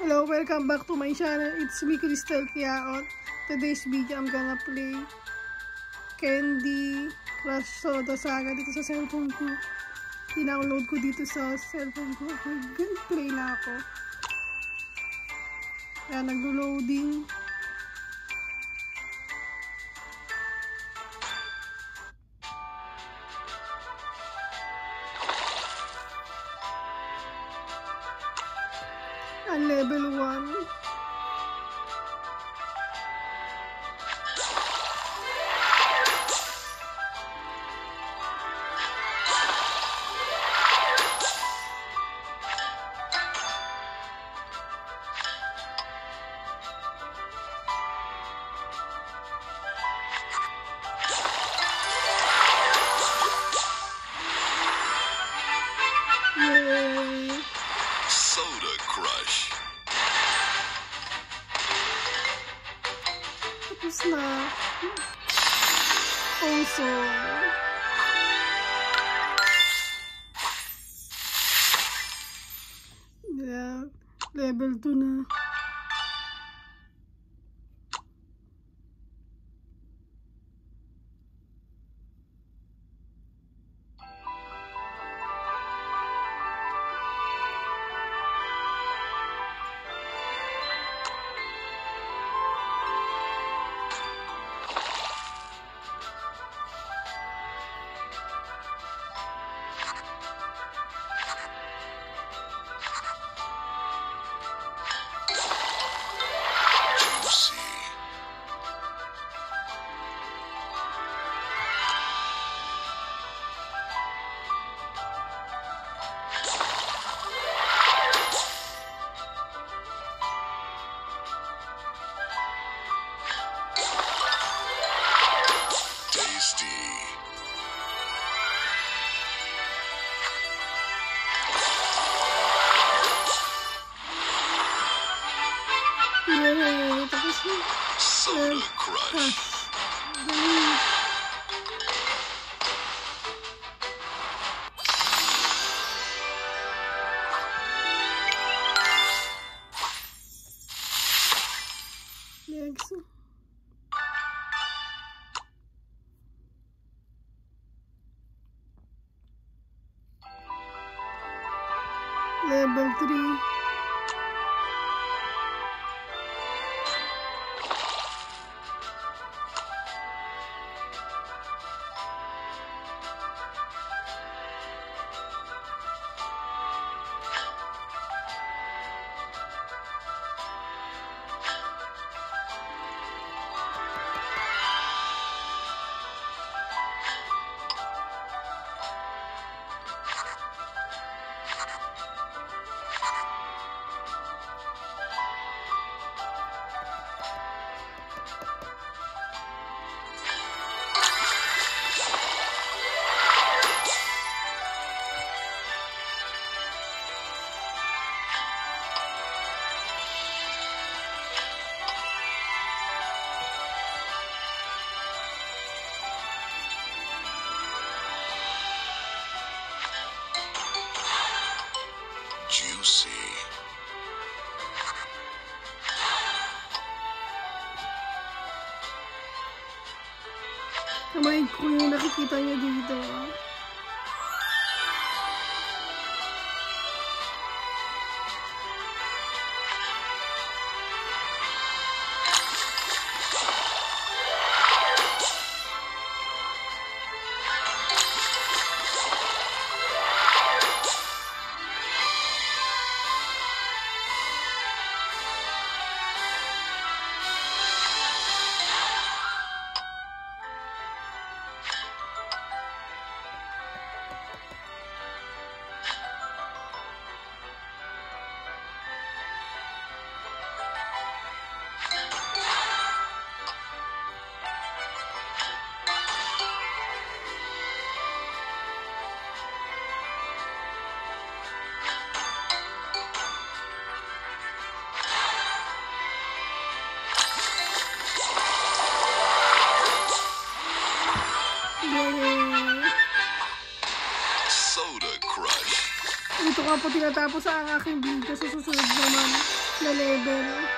Hello, welcome back to my channel. It's me, Crystal Kiaot. Today's video, I'm gonna play Candy Crush Soda Saga dito sa cellphone ko. Dinownload ko dito sa cellphone ko. Okay, play na ako. Kaya nag-loading. Level 1. Soda Crush. Tapos na. Also. Yeah. Level 2 na. Soda Crush. Next. Level 3. Juicy. Kamay ko yung nakikita niyo dito. Soda Crush. Dito nga po tinatapos ang aking video. Sa susunod naman, na level.